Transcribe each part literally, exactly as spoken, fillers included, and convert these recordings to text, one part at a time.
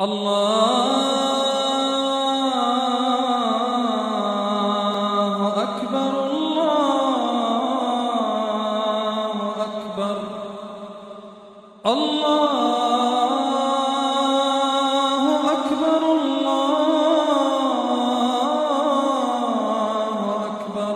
Allahu Akbar, Allahu Akbar, Allahu Akbar, Allahu Akbar.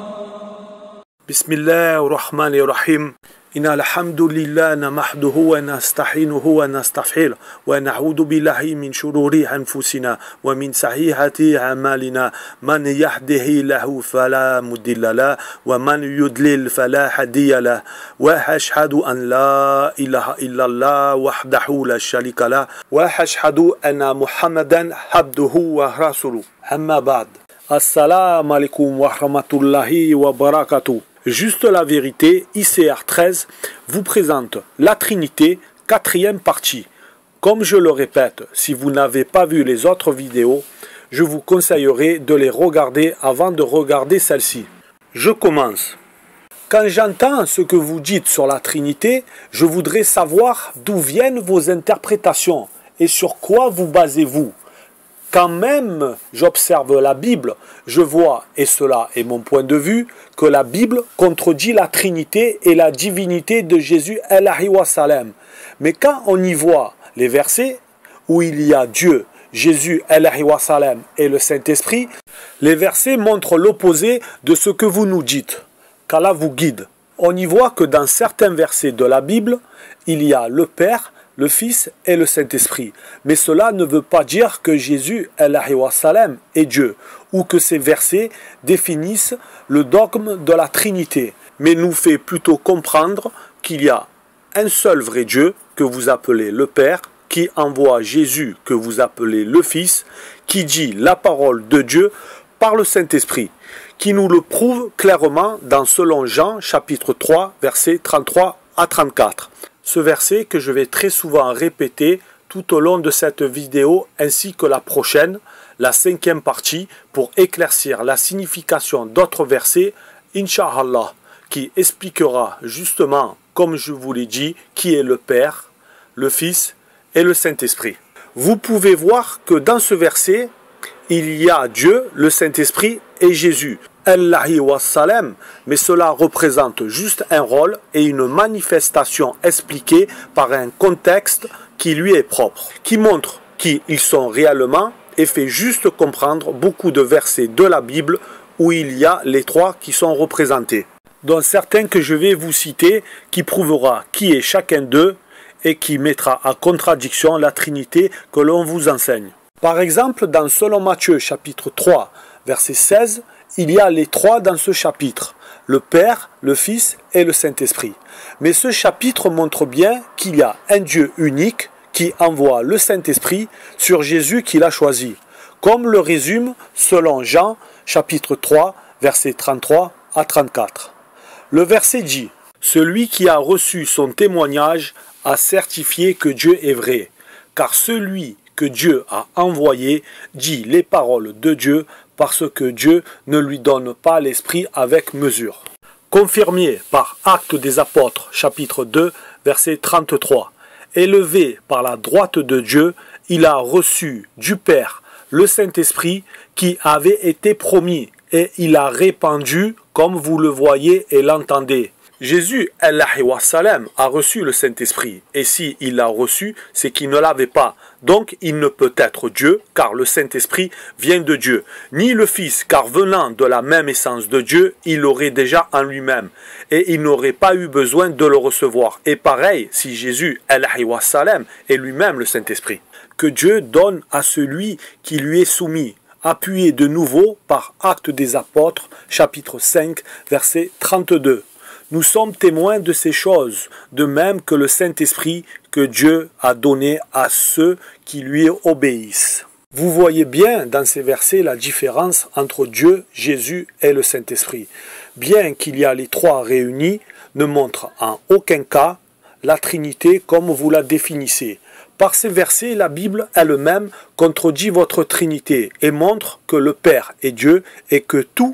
Bismillahirrahmanirrahim. Inna alhamdulillah nahmaduhu wa nasta'inuhu wa nastaghfiruh wa na'udhu billahi min shururi anfusina wa min sayyiati a'malina man yahdihillahu fala mudilla lahu wa man yudlil fala hadiya lahu wa ashhadu an la ilaha illallah wahdahu la sharika lahu wa ashhadu anna Muhammadan abduhu wa rasuluh. Amma ba'd. Assalamu alaikum wa rahmatullahi wa barakatuh. Juste la vérité, I C R treize, vous présente la Trinité, quatrième partie. Comme je le répète, si vous n'avez pas vu les autres vidéos, je vous conseillerais de les regarder avant de regarder celle-ci. Je commence. Quand j'entends ce que vous dites sur la Trinité, je voudrais savoir d'où viennent vos interprétations et sur quoi vous basez-vous. Quand même j'observe la Bible, je vois, et cela est mon point de vue, que la Bible contredit la Trinité et la divinité de Jésus alayhi wa sallam. Mais quand on y voit les versets où il y a Dieu, Jésus alayhi wa sallam et le Saint-Esprit, les versets montrent l'opposé de ce que vous nous dites. Qu'Allah vous guide. On y voit que dans certains versets de la Bible, il y a le Père, le Fils et le Saint-Esprit. Mais cela ne veut pas dire que Jésus alayhi wa sallam est Dieu, ou que ces versets définissent le dogme de la Trinité, mais nous fait plutôt comprendre qu'il y a un seul vrai Dieu, que vous appelez le Père, qui envoie Jésus, que vous appelez le Fils, qui dit la parole de Dieu par le Saint-Esprit, qui nous le prouve clairement dans selon Jean chapitre trois, versets trente-trois à trente-quatre. Ce verset que je vais très souvent répéter tout au long de cette vidéo ainsi que la prochaine, la cinquième partie, pour éclaircir la signification d'autres versets, Inch'Allah, qui expliquera justement, comme je vous l'ai dit, qui est le Père, le Fils et le Saint-Esprit. Vous pouvez voir que dans ce verset, il y a Dieu, le Saint-Esprit et Jésus, alayhi wa sallam, mais cela représente juste un rôle et une manifestation expliquée par un contexte qui lui est propre, qui montre qui ils sont réellement et fait juste comprendre beaucoup de versets de la Bible où il y a les trois qui sont représentés, dont certains que je vais vous citer qui prouvera qui est chacun d'eux et qui mettra en contradiction la Trinité que l'on vous enseigne. Par exemple, dans selon Matthieu chapitre trois, verset seize, il y a les trois dans ce chapitre, le Père, le Fils et le Saint-Esprit. Mais ce chapitre montre bien qu'il y a un Dieu unique qui envoie le Saint-Esprit sur Jésus qu'il a choisi, comme le résume selon Jean chapitre trois, versets trente-trois à trente-quatre. Le verset dit « Celui qui a reçu son témoignage a certifié que Dieu est vrai, car celui que Dieu a envoyé dit les paroles de Dieu parce que Dieu ne lui donne pas l'esprit avec mesure. » Confirmé par Actes des Apôtres, chapitre deux, verset trente-trois. Élevé par la droite de Dieu, il a reçu du Père le Saint-Esprit qui avait été promis et il a répandu comme vous le voyez et l'entendez. Jésus alayhi wa sallam a reçu le Saint-Esprit, et si il l'a reçu, c'est qu'il ne l'avait pas. Donc il ne peut être Dieu, car le Saint-Esprit vient de Dieu. Ni le Fils, car venant de la même essence de Dieu, il l'aurait déjà en lui-même, et il n'aurait pas eu besoin de le recevoir. Et pareil, si Jésus alayhi wa sallam est lui-même le Saint-Esprit, que Dieu donne à celui qui lui est soumis, appuyé de nouveau par Actes des Apôtres, chapitre cinq, verset trente-deux. Nous sommes témoins de ces choses, de même que le Saint-Esprit que Dieu a donné à ceux qui lui obéissent. Vous voyez bien dans ces versets la différence entre Dieu, Jésus et le Saint-Esprit. Bien qu'il y a les trois réunis, ne montre en aucun cas la Trinité comme vous la définissez. Par ces versets, la Bible elle-même contredit votre Trinité et montre que le Père est Dieu et que tout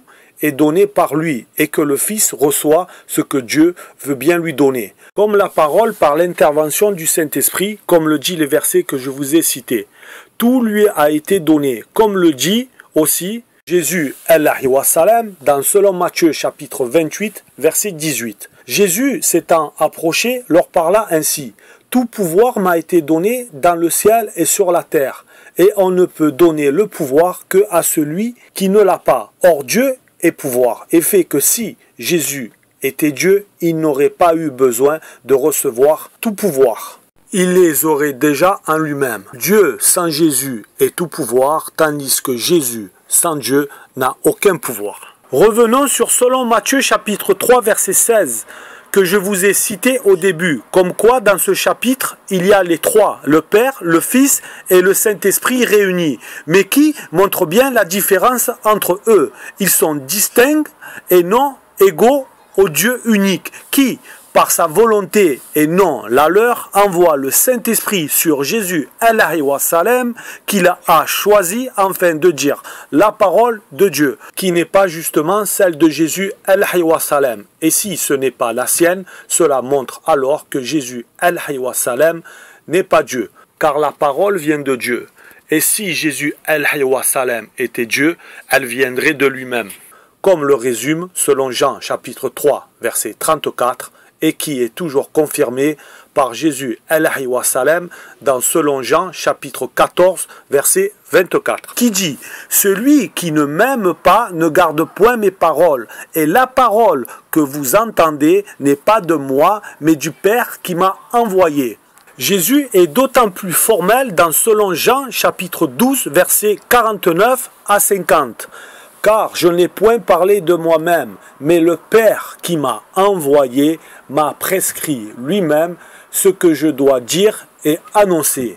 est donné par lui et que le Fils reçoit ce que Dieu veut bien lui donner. Comme la parole par l'intervention du Saint-Esprit, comme le dit les versets que je vous ai cités. Tout lui a été donné, comme le dit aussi Jésus alayhi wa sallam dans selon Matthieu chapitre vingt-huit, verset dix-huit. Jésus s'étant approché leur parla ainsi. Tout pouvoir m'a été donné dans le ciel et sur la terre, et on ne peut donner le pouvoir que à celui qui ne l'a pas. Or Dieu est pouvoir, et fait que si Jésus était Dieu, il n'aurait pas eu besoin de recevoir tout pouvoir. Il les aurait déjà en lui-même. Dieu sans Jésus est tout pouvoir, tandis que Jésus sans Dieu n'a aucun pouvoir. Revenons sur selon Matthieu chapitre trois verset seize que je vous ai cité au début, comme quoi dans ce chapitre il y a les trois, le Père, le Fils et le Saint-Esprit réunis, mais qui montrent bien la différence entre eux. Ils sont distincts et non égaux au Dieu unique, qui, par sa volonté et non la leur, envoie le Saint-Esprit sur Jésus alayhi wa sallam, qu'il a choisi afin de dire la parole de Dieu, qui n'est pas justement celle de Jésus alayhi wa sallam. Et si ce n'est pas la sienne, cela montre alors que Jésus alayhi wa sallam n'est pas Dieu, car la parole vient de Dieu. Et si Jésus alayhi wa sallam était Dieu, elle viendrait de lui-même. Comme le résume selon Jean chapitre trois verset trente-quatre, et qui est toujours confirmé par Jésus alayhi wa sallam dans selon Jean chapitre quatorze verset vingt-quatre, qui dit « Celui qui ne m'aime pas ne garde point mes paroles, et la parole que vous entendez n'est pas de moi, mais du Père qui m'a envoyé. » Jésus est d'autant plus formel dans selon Jean chapitre douze verset quarante-neuf à cinquante. Car je n'ai point parlé de moi-même, mais le Père qui m'a envoyé m'a prescrit lui-même ce que je dois dire et annoncer.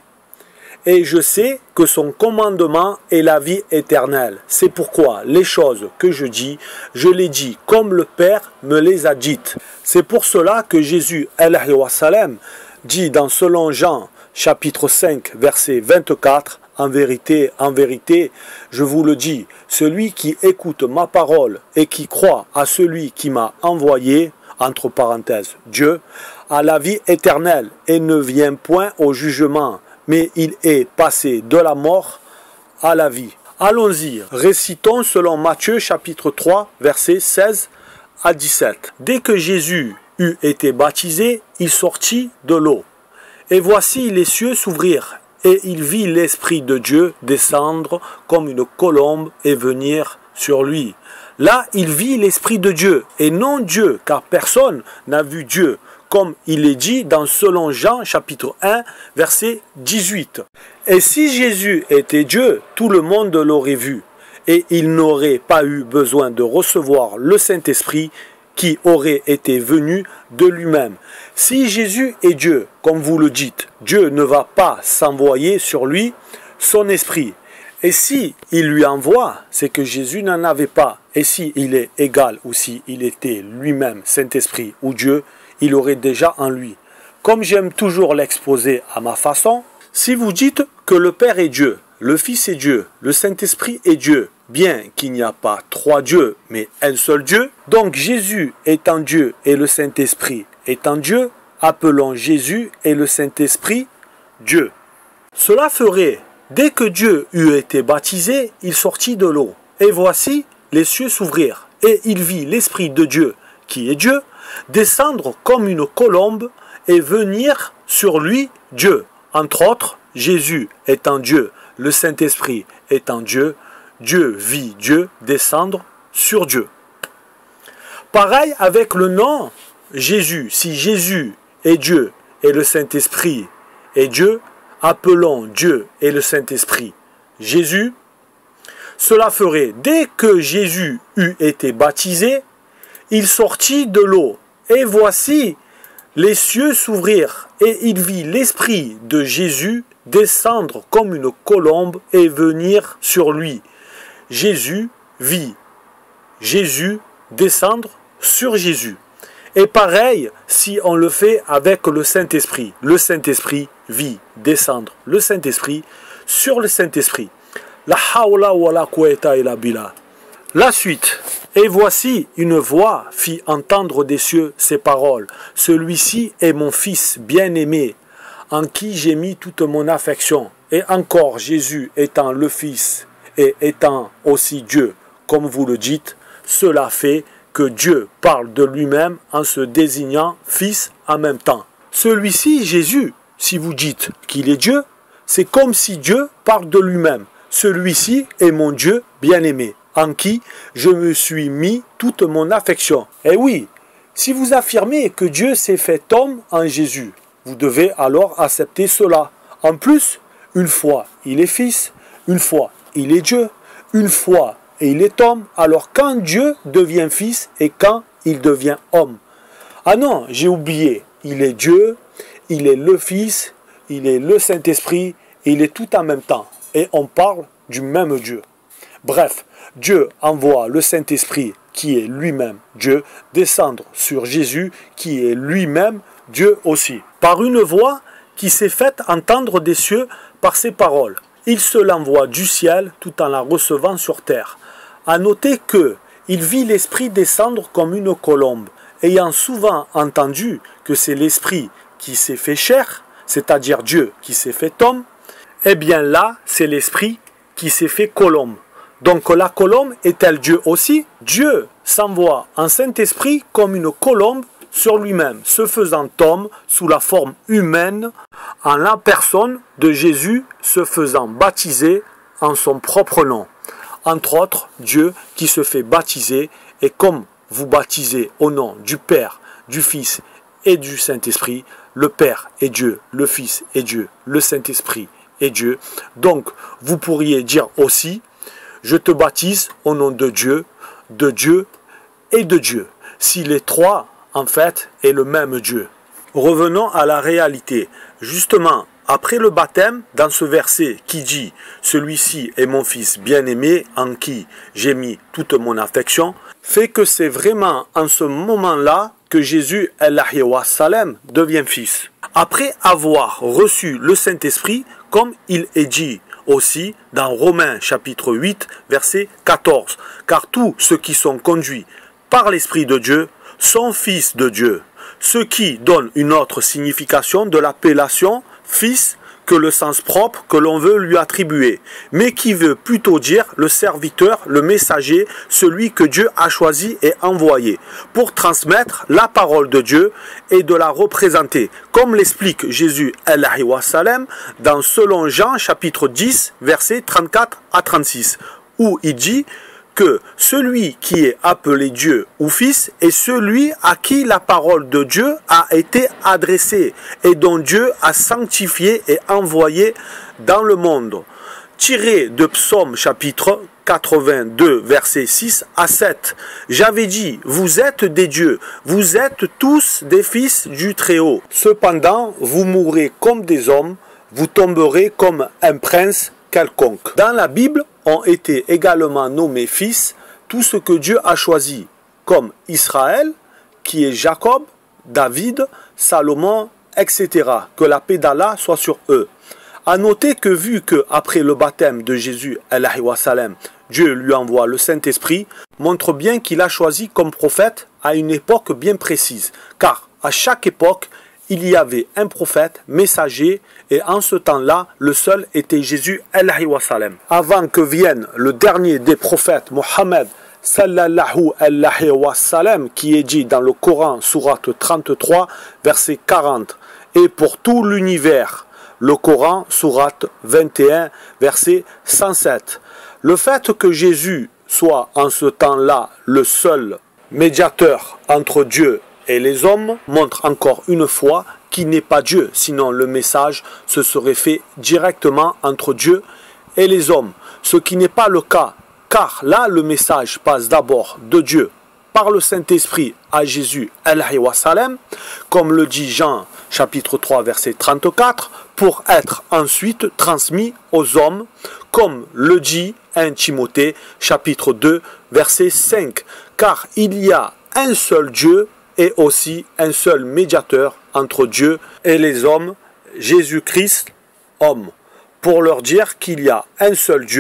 Et je sais que son commandement est la vie éternelle. C'est pourquoi les choses que je dis, je les dis comme le Père me les a dites. C'est pour cela que Jésus alayhi wa sallam dit dans selon Jean chapitre cinq verset vingt-quatre, en vérité, en vérité, je vous le dis, celui qui écoute ma parole et qui croit à celui qui m'a envoyé, entre parenthèses, Dieu, a la vie éternelle et ne vient point au jugement, mais il est passé de la mort à la vie. Allons-y, récitons selon Matthieu chapitre trois, versets seize à dix-sept. Dès que Jésus eut été baptisé, il sortit de l'eau. Et voici les cieux s'ouvrirent. Et il vit l'Esprit de Dieu descendre comme une colombe et venir sur lui. Là, il vit l'Esprit de Dieu et non Dieu, car personne n'a vu Dieu, comme il est dit dans selon Jean chapitre un, verset dix-huit. Et si Jésus était Dieu, tout le monde l'aurait vu, et il n'aurait pas eu besoin de recevoir le Saint-Esprit qui aurait été venu de lui-même. Si Jésus est Dieu, comme vous le dites, Dieu ne va pas s'envoyer sur lui son esprit. Et si il lui envoie, c'est que Jésus n'en avait pas. Et si il est égal ou si il était lui-même Saint-Esprit ou Dieu, il aurait déjà en lui. Comme j'aime toujours l'exposer à ma façon, si vous dites que le Père est Dieu, le Fils est Dieu, le Saint-Esprit est Dieu, bien qu'il n'y a pas trois dieux, mais un seul Dieu, donc Jésus étant Dieu et le Saint-Esprit étant Dieu, appelons Jésus et le Saint-Esprit Dieu. Cela ferait, dès que Dieu eut été baptisé, il sortit de l'eau. Et voici, les cieux s'ouvrirent, et il vit l'Esprit de Dieu, qui est Dieu, descendre comme une colombe et venir sur lui Dieu. Entre autres, Jésus étant Dieu, le Saint-Esprit étant Dieu, Dieu vit Dieu descendre sur Dieu. Pareil avec le nom Jésus. Si Jésus est Dieu et le Saint-Esprit est Dieu, appelons Dieu et le Saint-Esprit Jésus. Cela ferait, dès que Jésus eut été baptisé, il sortit de l'eau. Et voici, les cieux s'ouvrirent, et il vit l'Esprit de Jésus descendre comme une colombe et venir sur lui. Jésus vit Jésus descendre sur Jésus. Et pareil, si on le fait avec le Saint-Esprit, le Saint-Esprit vit descendre le Saint-Esprit sur le Saint-Esprit. La hawla wa la quwwata illa billah. La suite. Et voici une voix fit entendre des cieux ces paroles. Celui-ci est mon fils bien-aimé, en qui j'ai mis toute mon affection. Et encore Jésus étant le Fils et étant aussi Dieu, comme vous le dites, cela fait que Dieu parle de lui-même en se désignant Fils en même temps. Celui-ci, Jésus, si vous dites qu'il est Dieu, c'est comme si Dieu parle de lui-même. Celui-ci est mon Dieu bien-aimé, en qui je me suis mis toute mon affection. Et oui, si vous affirmez que Dieu s'est fait homme en Jésus, vous devez alors accepter cela. En plus, une fois il est Fils, une fois il est Dieu, une fois il est homme, alors quand Dieu devient Fils et quand il devient homme. Ah non, j'ai oublié, il est Dieu, il est le Fils, il est le Saint-Esprit, il est tout en même temps. Et on parle du même Dieu. Bref, Dieu envoie le Saint-Esprit, qui est lui-même Dieu, descendre sur Jésus, qui est lui-même Dieu aussi. Par une voix qui s'est faite entendre des cieux par ses paroles. Il se l'envoie du ciel tout en la recevant sur terre. À noter que il vit l'Esprit descendre comme une colombe, ayant souvent entendu que c'est l'Esprit qui s'est fait chair, c'est-à-dire Dieu qui s'est fait homme, eh bien là, c'est l'Esprit qui s'est fait colombe. Donc la colombe est-elle Dieu aussi? Dieu s'envoie en Saint-Esprit comme une colombe sur lui-même, se faisant homme sous la forme humaine, en la personne de Jésus se faisant baptiser en son propre nom. Entre autres, Dieu qui se fait baptiser, et comme vous baptisez au nom du Père, du Fils et du Saint-Esprit, le Père est Dieu, le Fils est Dieu, le Saint-Esprit est Dieu. Donc, vous pourriez dire aussi, je te baptise au nom de Dieu, de Dieu et de Dieu. Si les trois, en fait, est le même Dieu. Revenons à la réalité. Justement, après le baptême, dans ce verset qui dit « Celui-ci est mon fils bien-aimé, en qui j'ai mis toute mon affection », fait que c'est vraiment en ce moment-là que Jésus, alayhi wa sallam, devient fils. Après avoir reçu le Saint-Esprit, comme il est dit aussi dans Romains chapitre huit, verset quatorze, « Car tous ceux qui sont conduits par l'Esprit de Dieu sont fils de Dieu », ce qui donne une autre signification de l'appellation fils que le sens propre que l'on veut lui attribuer, mais qui veut plutôt dire le serviteur, le messager, celui que Dieu a choisi et envoyé pour transmettre la parole de Dieu et de la représenter, comme l'explique Jésus alayhi wa sallam dans selon Jean chapitre dix, versets trente-quatre à trente-six, où il dit que celui qui est appelé Dieu ou Fils est celui à qui la parole de Dieu a été adressée et dont Dieu a sanctifié et envoyé dans le monde. Tiré de Psaume chapitre quatre-vingt-deux, versets six à sept. J'avais dit, vous êtes des dieux, vous êtes tous des fils du Très-Haut. Cependant, vous mourrez comme des hommes, vous tomberez comme un prince quelconque. Dans la Bible, ont été également nommés fils tout ce que Dieu a choisi, comme Israël, qui est Jacob, David, Salomon, et cetera. Que la paix d'Allah soit sur eux. À noter que vu que après le baptême de Jésus, alayhi wa sallam, Dieu lui envoie le Saint-Esprit, montre bien qu'il a choisi comme prophète à une époque bien précise, car à chaque époque, il y avait un prophète, messager, et en ce temps-là, le seul était Jésus, alayhi wa sallam. Avant que vienne le dernier des prophètes, Mohammed, sallallahu alayhi wa sallam, qui est dit dans le Coran, sourate trente-trois, verset quarante, et pour tout l'univers, le Coran, sourate vingt et un, verset cent sept. Le fait que Jésus soit en ce temps-là le seul médiateur entre Dieu et les hommes montre encore une fois qu'il n'est pas Dieu, sinon le message se serait fait directement entre Dieu et les hommes, ce qui n'est pas le cas, car là le message passe d'abord de Dieu par le Saint-Esprit à Jésus, alayhi wa sallam, comme le dit Jean chapitre trois verset trente-quatre, pour être ensuite transmis aux hommes, comme le dit premier Timothée chapitre deux verset cinq, car il y a un seul Dieu et aussi un seul médiateur entre Dieu et les hommes, Jésus-Christ, homme, pour leur dire qu'il y a un seul Dieu,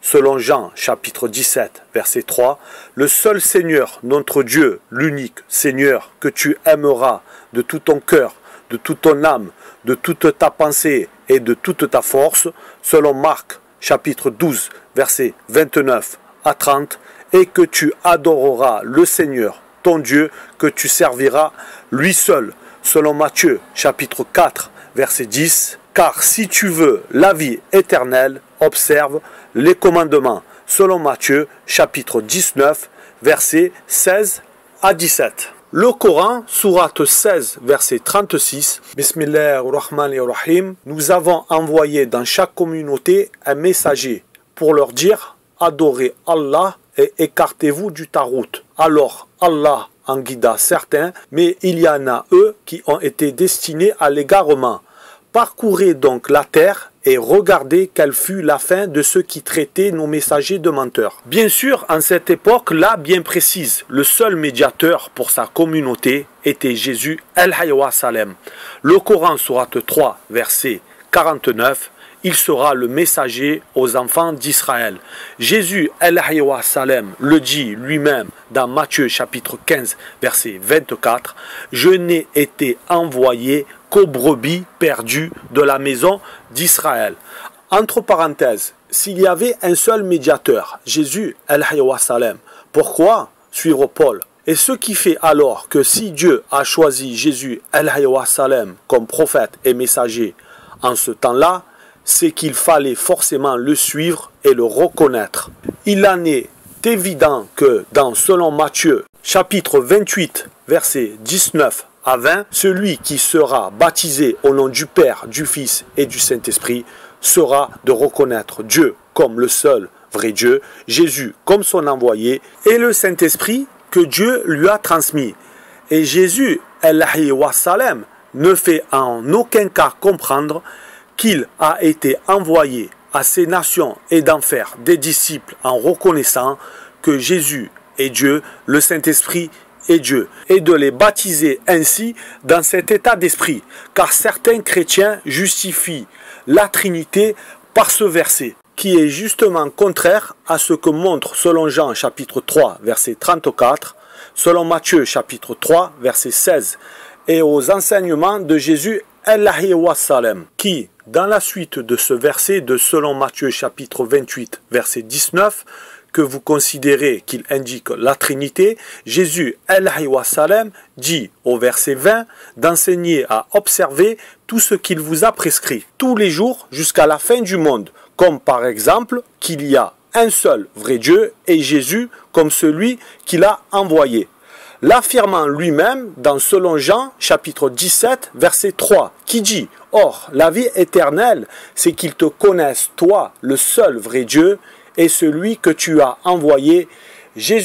selon Jean chapitre dix-sept, verset trois, le seul Seigneur, notre Dieu, l'unique Seigneur que tu aimeras de tout ton cœur, de toute ton âme, de toute ta pensée et de toute ta force, selon Marc chapitre douze, verset vingt-neuf à trente, et que tu adoreras le Seigneur, ton Dieu, que tu serviras lui seul, selon Matthieu chapitre quatre, verset dix, car si tu veux la vie éternelle, observe les commandements, selon Matthieu chapitre dix-neuf, versets seize à dix-sept. Le Coran, sourate seize, verset trente-six, Bismillahirrahmanirrahim, nous avons envoyé dans chaque communauté un messager pour leur dire « Adorez Allah et écartez-vous du tarout ». Alors Allah en guida certains, mais il y en a eux qui ont été destinés à l'égarement. Parcourez donc la terre et regardez quelle fut la fin de ceux qui traitaient nos messagers de menteurs. Bien sûr, en cette époque-là bien précise, le seul médiateur pour sa communauté était Jésus al-Hayy wa Salem. Le Coran, sourate trois, verset quarante-neuf, il sera le messager aux enfants d'Israël. Jésus al-Hayy wa Salem le dit lui-même dans Matthieu chapitre quinze, verset vingt-quatre, « Je n'ai été envoyé qu'aux brebis perdues de la maison d'Israël. » Entre parenthèses, s'il y avait un seul médiateur, Jésus al-Hayy wa Salem, pourquoi suivre Paul? Et ce qui fait alors que si Dieu a choisi Jésus al-Hayy wa Salem comme prophète et messager en ce temps-là, c'est qu'il fallait forcément le suivre et le reconnaître. Il en est évident que dans selon Matthieu chapitre vingt-huit, versets dix-neuf à vingt, celui qui sera baptisé au nom du Père, du Fils et du Saint-Esprit sera de reconnaître Dieu comme le seul vrai Dieu, Jésus comme son envoyé et le Saint-Esprit que Dieu lui a transmis. Et Jésus al-Hayy wa Salem ne fait en aucun cas comprendre qu'il a été envoyé à ces nations et d'en faire des disciples en reconnaissant que Jésus est Dieu, le Saint-Esprit est Dieu, et de les baptiser ainsi dans cet état d'esprit, car certains chrétiens justifient la Trinité par ce verset, qui est justement contraire à ce que montre selon Jean chapitre trois, verset trente-quatre, selon Matthieu chapitre trois, verset seize, et aux enseignements de Jésus al-Hayy wa Salem, qui, dans la suite de ce verset de selon Matthieu chapitre vingt-huit, verset dix-neuf, que vous considérez qu'il indique la Trinité, Jésus al-Hayy wa Salem dit au verset vingt d'enseigner à observer tout ce qu'il vous a prescrit tous les jours jusqu'à la fin du monde, comme par exemple qu'il y a un seul vrai Dieu et Jésus comme celui qu'il a envoyé. L'affirmant lui-même dans selon Jean chapitre dix-sept verset trois qui dit « Or la vie éternelle c'est qu'ils te connaissent toi le seul vrai Dieu et celui que tu as envoyé Jésus-Christ. »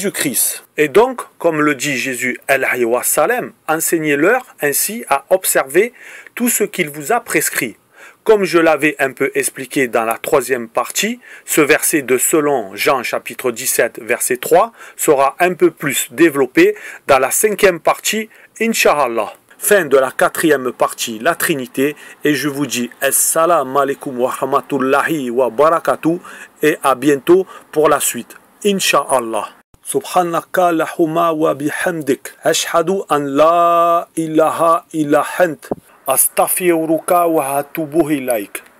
Et donc, comme le dit Jésus al-Hayy wa Salem, enseignez-leur ainsi à observer tout ce qu'il vous a prescrit. Comme je l'avais un peu expliqué dans la troisième partie, ce verset de selon Jean chapitre dix-sept verset trois sera un peu plus développé dans la cinquième partie, Inch'Allah. Fin de la quatrième partie, la Trinité, et je vous dis Assalamu alaikum wa rahmatullahi wa barakatuh et à bientôt pour la suite, Inch'Allah. Subhanaka lahumma wa bihamdik, ashhadu an la ilaha illa ant. Astaghfiruka wa atubu ilaik.